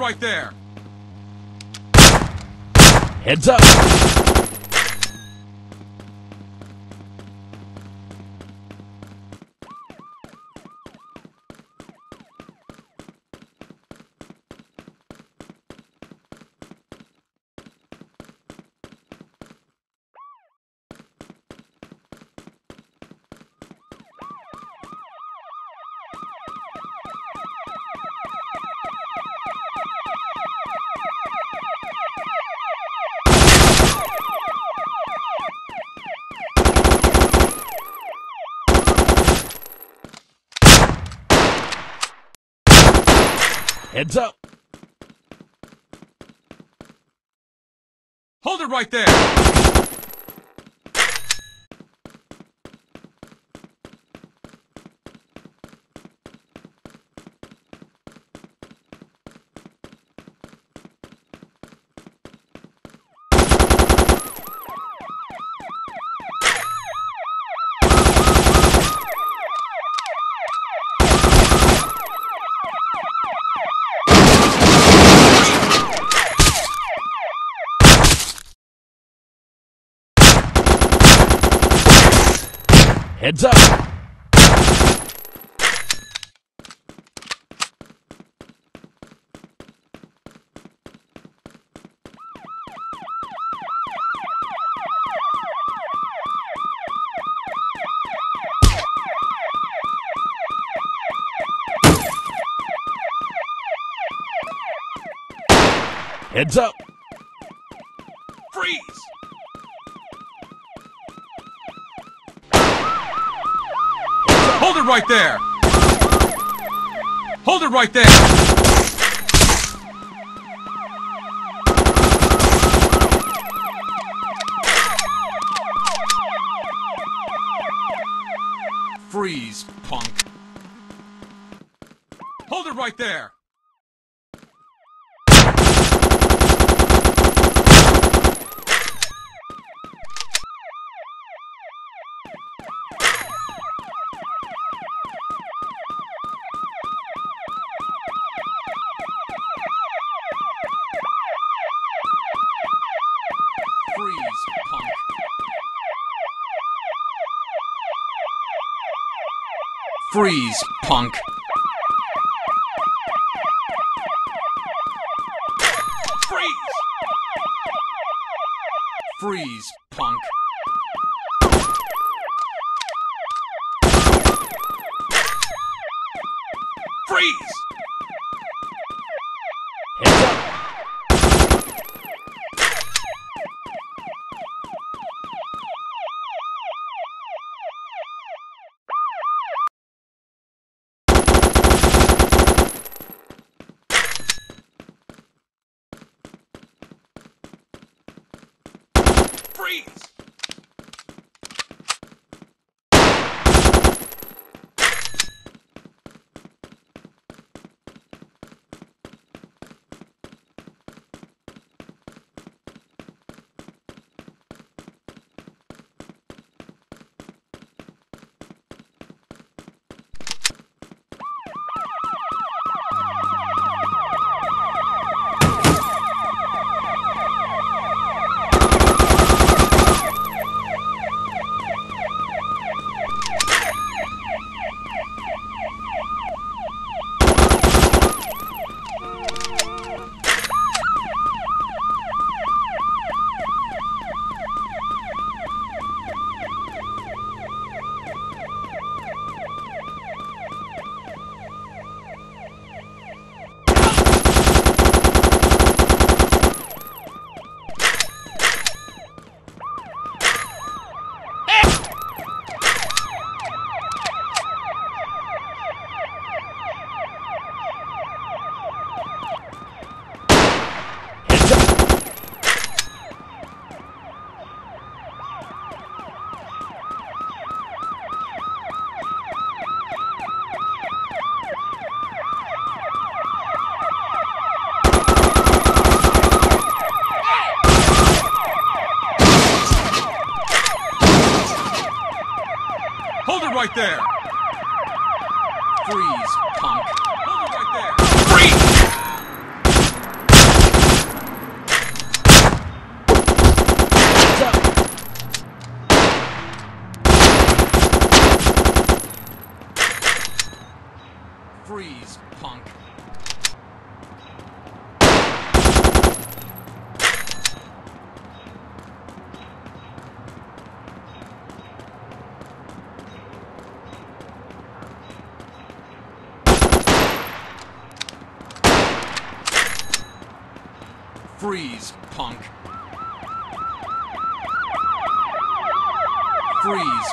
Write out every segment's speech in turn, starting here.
right there. Heads up. Heads up. Hold it right there. Heads up. Heads up. Freeze. Hold it right there! Hold it right there! Freeze, punk. Hold it right there! Freeze, punk. Freeze! Freeze, punk. Freeze! Heads up. Freeze! right there. Freeze, punk. Hold it right there. Freeze! Freeze, punk. Freeze, punk. Freeze.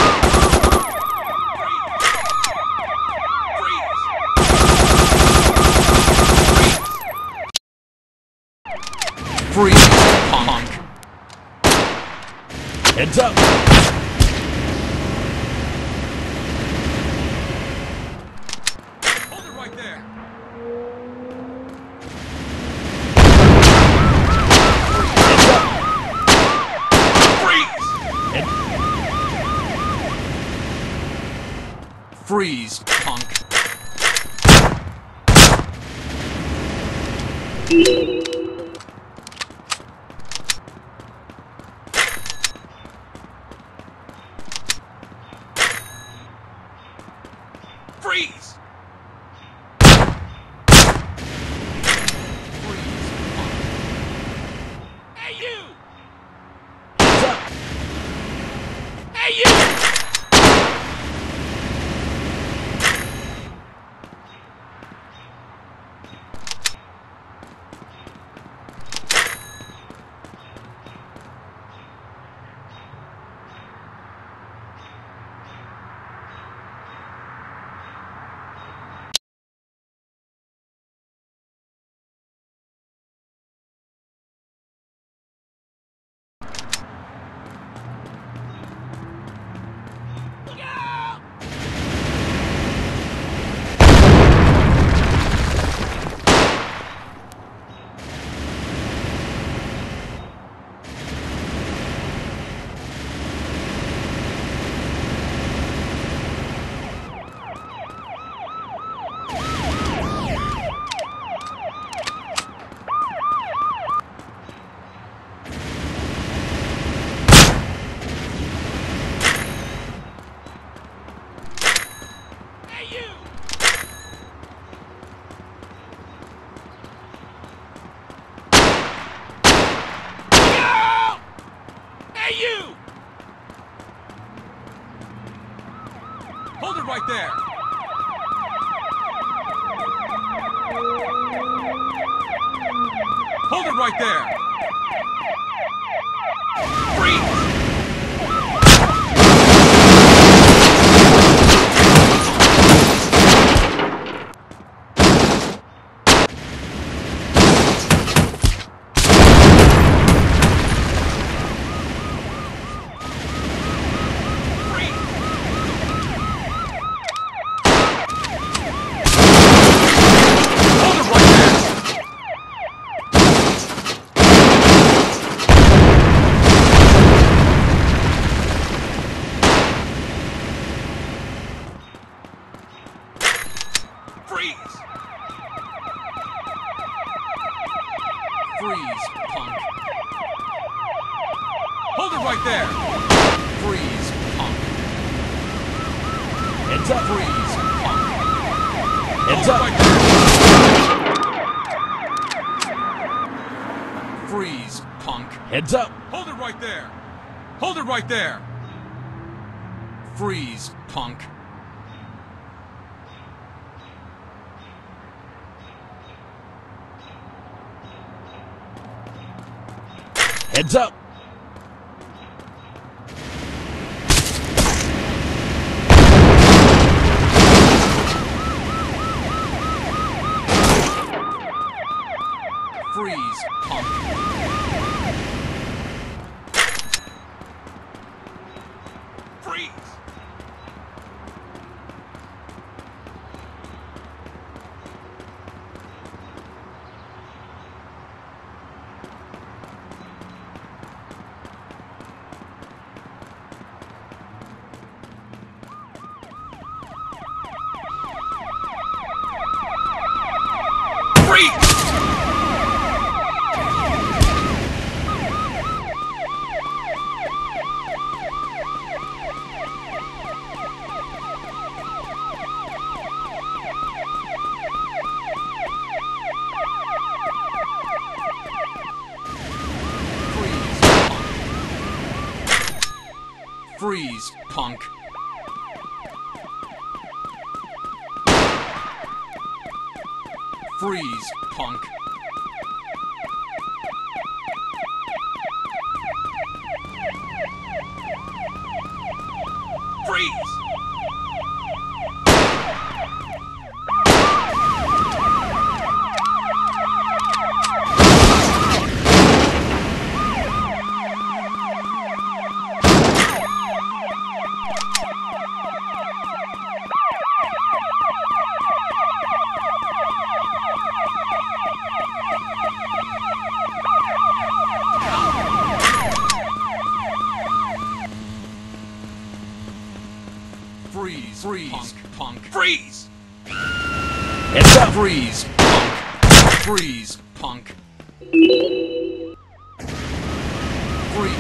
Freeze, punk. Heads up. Hold it right there. Heads up. Freeze! Head Freeze, punk. Freeze! Freeze, punk. Hey, you! heads up. Hey, you! Hey, you! Go! Hey, you! Hold it right there. Hold it right there. Freeze! Freeze! Freeze, punk. Hold it right there. Freeze, punk. Heads up. Freeze, punk. Heads Hold up. it right there. Freeze, punk. Heads up. Hold it right there. Hold it right there. Freeze, punk. Heads up. Freeze, punk. Freeze! Freeze! Freeze, punk. Freeze, punk. Freeze! Freeze, freeze, punk. Freeze! Heads up! Freeze, punk. Freeze, punk. Freeze.